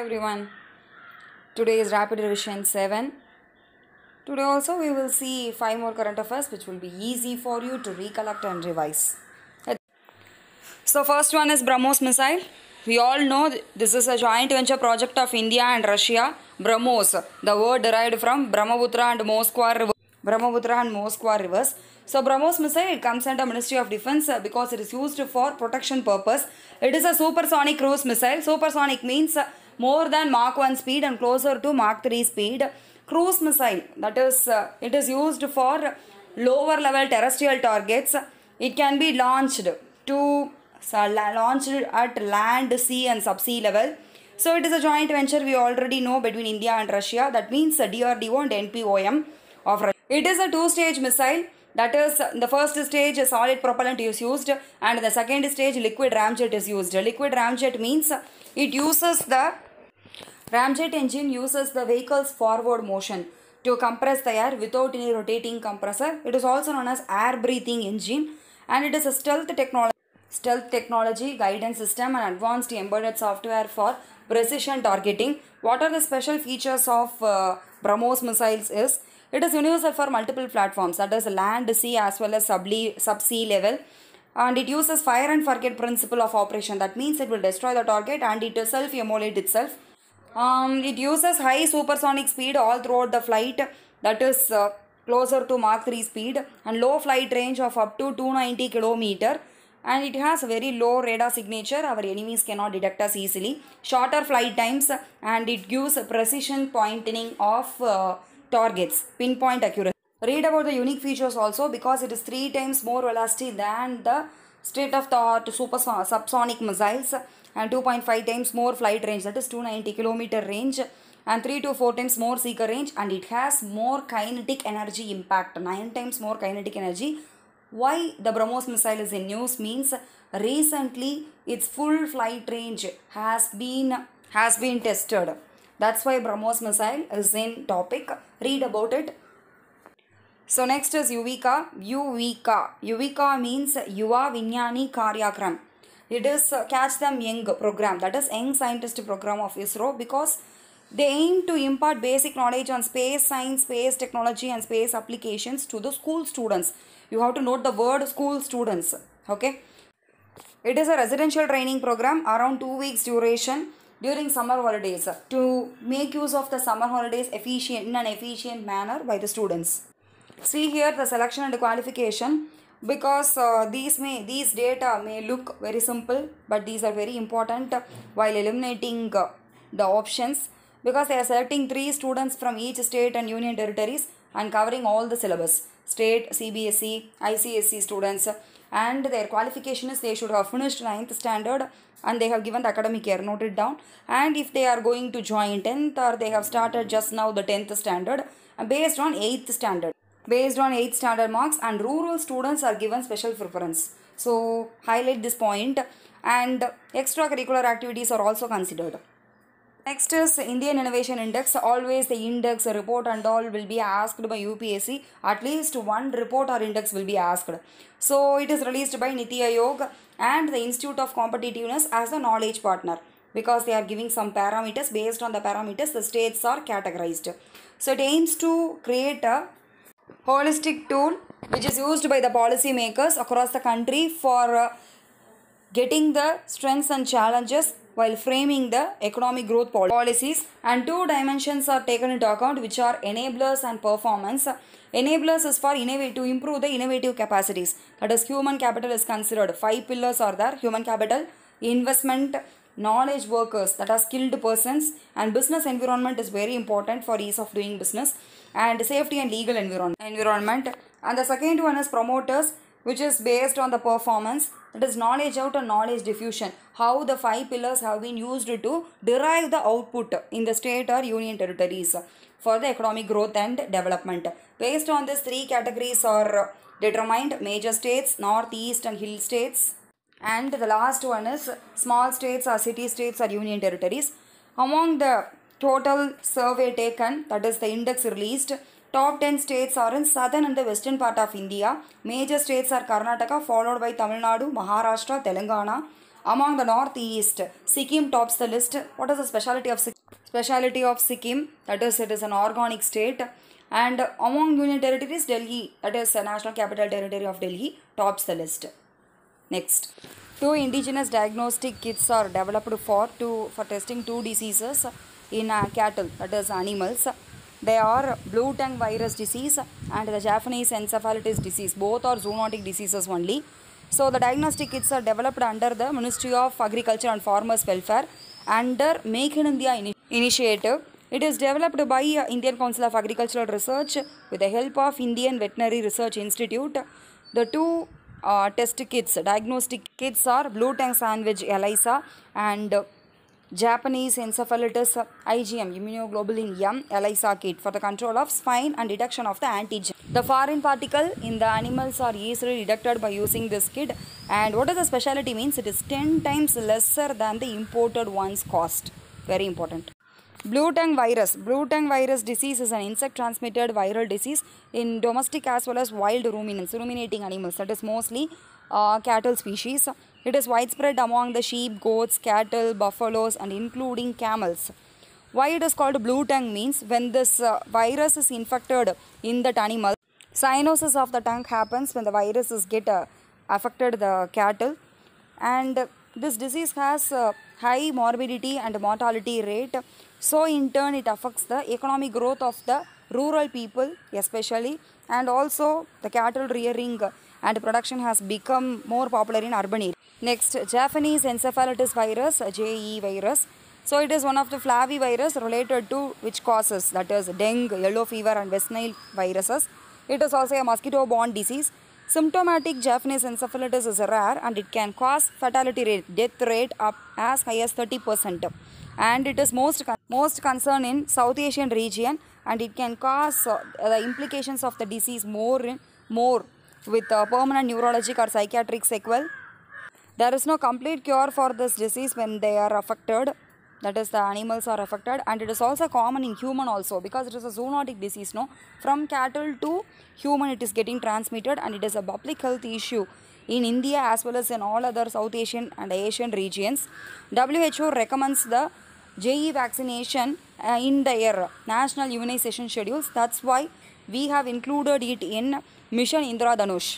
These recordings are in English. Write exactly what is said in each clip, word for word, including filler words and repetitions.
everyone. Today is Rapid Revision seven. Today also we will see five more current affairs which will be easy for you to recollect and revise. So first one is BrahMos missile. We all know this is a joint venture project of India and Russia. BrahMos, the word derived from Brahmaputra and Moskva river. Brahmaputra and Moskva rivers. So BrahMos missile, it comes under Ministry of Defense because it is used for protection purpose. It is a supersonic cruise missile. Supersonic means more than Mach one speed and closer to Mach three speed. Cruise missile, that is, uh, it is used for lower level terrestrial targets. It can be launched to uh, launched at land, sea and subsea level. So it is a joint venture we already know between India and Russia. That means D R D O and N P O M of Russia. It is a two-stage missile. That is, the first stage solid propellant is used and the second stage liquid ramjet is used. Liquid ramjet means it uses the ramjet engine uses the vehicle's forward motion to compress the air without any rotating compressor. It is also known as air breathing engine and it is a stealth technology, stealth technology guidance system and advanced embedded software for precision targeting. What are the special features of uh, BrahMos missiles is it is universal for multiple platforms, that is land, sea as well as sub-sea level, and it uses fire and forget principle of operation. That means it will destroy the target and it will self-immolate itself. Um, it uses high supersonic speed all throughout the flight, that is uh, closer to Mach three speed, and low flight range of up to two hundred ninety kilometers. And it has a very low radar signature. Our enemies cannot detect us easily. Shorter flight times and it gives precision pointing of uh, targets, pinpoint accuracy. Read about the unique features also because it is three times more velocity than the state-of-the-art super subsonic missiles and two point five times more flight range, that is two hundred ninety kilometers range, and three to four times more seeker range, and it has more kinetic energy impact, nine times more kinetic energy. Why the BrahMos missile is in news means recently its full flight range has been has been tested. That's why BrahMos missile is in topic. Read about it. So next is Yuvika. Yuvika. Yuvika means Yuva Vinyani Karyakram. It is uh, Catch Them Young program, that is Young Scientist program of ISRO, because they aim to impart basic knowledge on space science, space technology and space applications to the school students. You have to note the word school students. Okay. It is a residential training program around two weeks duration during summer holidays to make use of the summer holidays efficient in an efficient manner by the students. See here the selection and qualification, because uh, these may these data may look very simple, but these are very important while eliminating uh, the options, because they are selecting three students from each state and union territories and covering all the syllabus, state, C B S E, I C S E students, and their qualification is they should have finished ninth standard and they have given the academic year, note it down, and if they are going to join tenth or they have started just now the tenth standard based on eighth standard. Based on eighth standard marks, and rural students are given special preference. So highlight this point, and extracurricular activities are also considered. Next is Indian Innovation Index. Always the index, report and all will be asked by U P S C. At least one report or index will be asked. So it is released by Niti Aayog and the Institute of Competitiveness as the knowledge partner, because they are giving some parameters. Based on the parameters the states are categorized. So it aims to create a holistic tool which is used by the policy makers across the country for uh, getting the strengths and challenges while framing the economic growth policies, and two dimensions are taken into account, which are enablers and performance. Enablers is for innovate to improve the innovative capacities, that is human capital is considered. Five pillars are there: human capital, investment, knowledge workers, that are skilled persons, and business environment is very important for ease of doing business, and safety and legal environment environment and the second one is promoters, which is based on the performance, that is knowledge out and knowledge diffusion, how the five pillars have been used to derive the output in the state or union territories for the economic growth and development. Based on these three categories are determined: major states, northeast and hill states, and the last one is small states or city states or union territories. Among the total survey taken, that is the index released, top ten states are in southern and the western part of India. Major states are Karnataka, followed by Tamil Nadu, Maharashtra, Telangana. Among the northeast, Sikkim tops the list. What is the specialty of Sikkim? Speciality of Sikkim, that is, it is an organic state. And among Union territories, Delhi, that is the National Capital Territory of Delhi, tops the list. Next, two indigenous diagnostic kits are developed for two for testing two diseases in uh, cattle, that is animals. They are blue tongue virus disease and the Japanese encephalitis disease. Both are zoonotic diseases only. So the diagnostic kits are developed under the Ministry of Agriculture and Farmers Welfare under Make in India ini initiative. It is developed by uh, Indian Council of Agricultural Research with the help of Indian Veterinary Research Institute. The two uh, test kits, diagnostic kits are blue tongue sandwich ELISA and uh, Japanese encephalitis I G M, immunoglobulin M ELISA kit for the control of swine and detection of the antigen. The foreign particle in the animals are easily detected by using this kit. And what is the specialty means? It is ten times lesser than the imported one's cost. Very important. Blue tongue virus. Blue tongue virus disease is an insect transmitted viral disease in domestic as well as wild ruminants, ruminating animals, that is mostly uh, cattle species. It is widespread among the sheep, goats, cattle, buffaloes and including camels. Why it is called blue tongue means when this uh, virus is infected in that animal, cyanosis of the tongue happens when the virus is get uh, affected the cattle, and this disease has uh, high morbidity and mortality rate. So in turn it affects the economic growth of the rural people especially, and also the cattle rearing and production has become more popular in urban areas. Next, Japanese encephalitis virus, J E virus. So it is one of the flavivirus related to which causes, that is dengue, yellow fever and West Nile viruses. It is also a mosquito-borne disease. Symptomatic Japanese encephalitis is rare and it can cause fatality rate, death rate up as high as thirty percent. And it is most, most concerned in South Asian region, and it can cause uh, the implications of the disease more, more with uh, permanent neurologic or psychiatric sequel. There is no complete cure for this disease when they are affected, that is the animals are affected, and it is also common in human also because it is a zoonotic disease. No, from cattle to human it is getting transmitted, and it is a public health issue in India as well as in all other South Asian and Asian regions. W H O recommends the J E vaccination uh, in their national immunization schedules. That's why we have included it in Mission Indradhanush.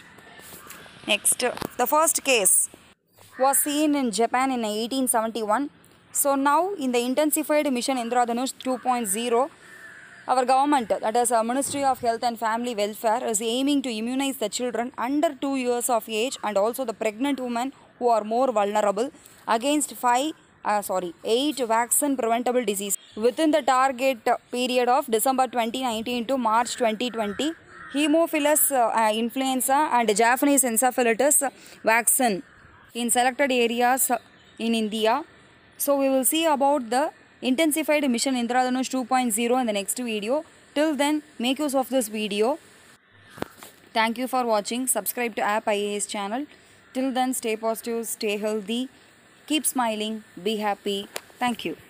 Next, the first case was seen in Japan in eighteen seventy-one. So now in the intensified Mission Indradhanush two point oh, our government, that is our Ministry of Health and Family Welfare, is aiming to immunize the children under two years of age and also the pregnant women who are more vulnerable against five, uh, sorry, eight vaccine preventable disease within the target period of December twenty nineteen to March twenty twenty. Haemophilus uh, influenza and Japanese encephalitis vaccine in selected areas in India. So we will see about the intensified Mission Indradhanush two point oh in the next video. Till then, make use of this video. Thank you for watching. Subscribe to App I A S channel. Till then, stay positive, stay healthy, keep smiling, be happy. Thank you.